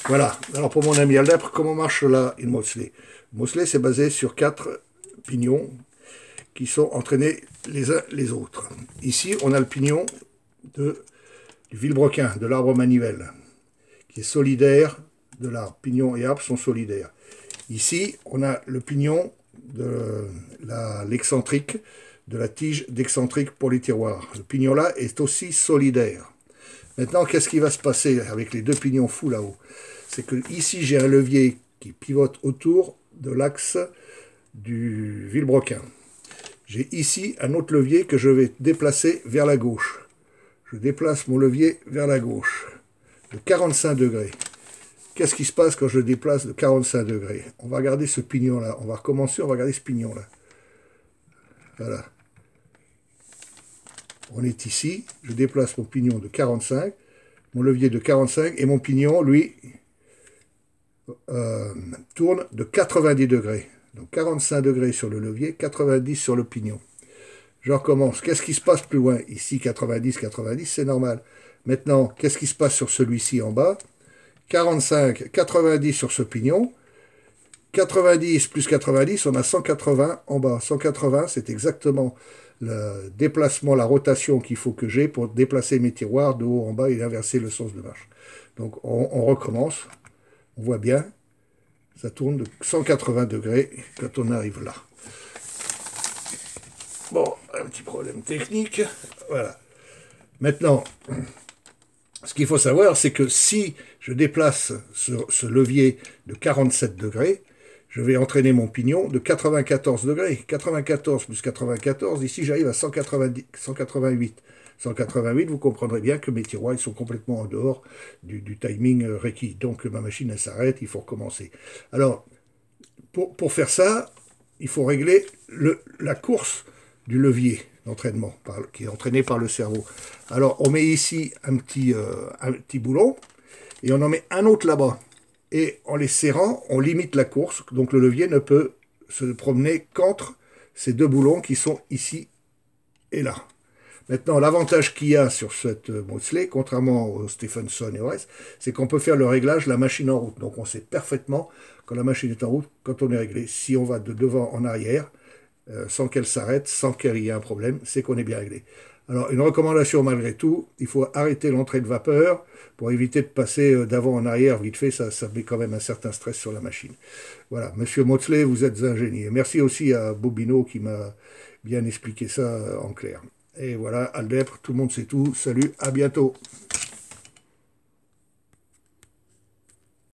Voilà. Alors pour mon ami Aldepre, comment marche là une Maudsley? Maudsley, c'est basé sur 4 pignons qui sont entraînés les uns les autres. Ici, on a le pignon du vilebrequin, de l'arbre manivelle, qui est solidaire de l'arbre. Pignon et arbre sont solidaires. Ici, on a le pignon de l'excentrique, de la tige d'excentrique pour les tiroirs. Le pignon là est aussi solidaire. Maintenant, qu'est-ce qui va se passer avec les 2 pignons fous là-haut? C'est que ici, j'ai un levier qui pivote autour de l'axe du vilebrequin. J'ai ici un autre levier que je vais déplacer vers la gauche. Je déplace mon levier vers la gauche, de 45 degrés. Qu'est-ce qui se passe quand je le déplace de 45 degrés? On va regarder ce pignon-là. On va recommencer, on va regarder ce pignon-là. Voilà. On est ici, je déplace mon pignon de 45, mon levier de 45, et mon pignon, lui, tourne de 90 degrés. Donc 45 degrés sur le levier, 90 sur le pignon. Je recommence. Qu'est-ce qui se passe plus loin? Ici, 90, 90, c'est normal. Maintenant, qu'est-ce qui se passe sur celui-ci en bas? 45, 90 sur ce pignon. 90 plus 90, on a 180 en bas. 180, c'est exactement le déplacement, la rotation qu'il faut que j'ai pour déplacer mes tiroirs de haut en bas et inverser le sens de marche. Donc on recommence. On voit bien, ça tourne de 180 degrés quand on arrive là. Bon, un petit problème technique. Voilà. Maintenant, ce qu'il faut savoir, c'est que si je déplace ce levier de 47 degrés, je vais entraîner mon pignon de 94 degrés. 94 plus 94, ici j'arrive à 188. 188, vous comprendrez bien que mes tiroirs ils sont complètement en dehors du timing requis. Donc ma machine elle s'arrête, il faut recommencer. Alors, pour faire ça, il faut régler la course du levier d'entraînement, qui est entraîné par le cerveau. Alors, on met ici un petit boulon, et on en met un autre là-bas. Et en les serrant, on limite la course, donc le levier ne peut se promener qu'entre ces 2 boulons qui sont ici et là. Maintenant, l'avantage qu'il y a sur cette Maudsley, contrairement au Stephenson et au reste, c'est qu'on peut faire le réglage de la machine en route. Donc on sait parfaitement quand la machine est en route, quand on est réglé. Si on va de devant en arrière, sans qu'elle s'arrête, sans qu'il y ait un problème, c'est qu'on est bien réglé. Alors, une recommandation malgré tout, il faut arrêter l'entrée de vapeur pour éviter de passer d'avant en arrière vite fait, ça met quand même un certain stress sur la machine. Voilà, Monsieur Maudsley, vous êtes un génie. Merci aussi à Bobino qui m'a bien expliqué ça en clair. Et voilà, Aldepre, tout le monde sait tout. Salut, à bientôt.